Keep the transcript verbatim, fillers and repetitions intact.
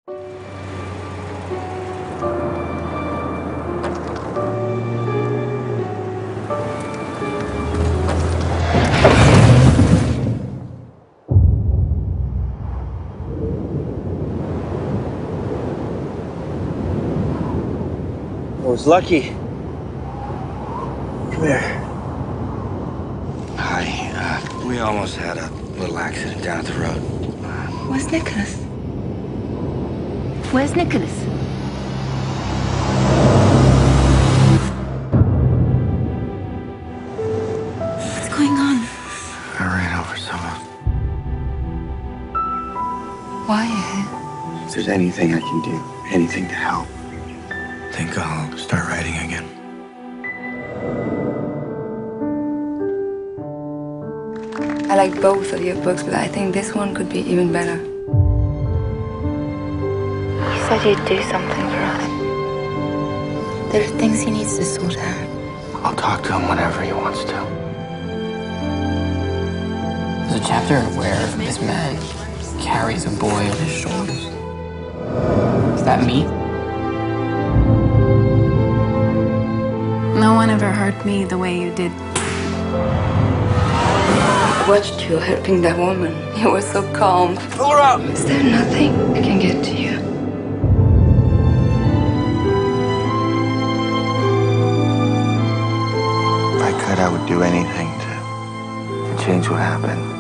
I was lucky. Come here. Hi. Uh, we almost had a little accident down at the road. Where's Nicholas? Where's Nicholas? What's going on? I ran over someone. Why are you here? If there's anything I can do, anything to help, I think I'll start writing again. I like both of your books, but I think this one could be even better. You said you'd do something for us. There are things he needs to sort out. I'll talk to him whenever he wants to. There's a chapter where this man carries a boy on his shoulders. Is that me? No one ever hurt me the way you did. I watched you helping that woman. You were so calm. Pull her out! Is there nothing I can get to you? If I could, I would do anything to, to change what happened.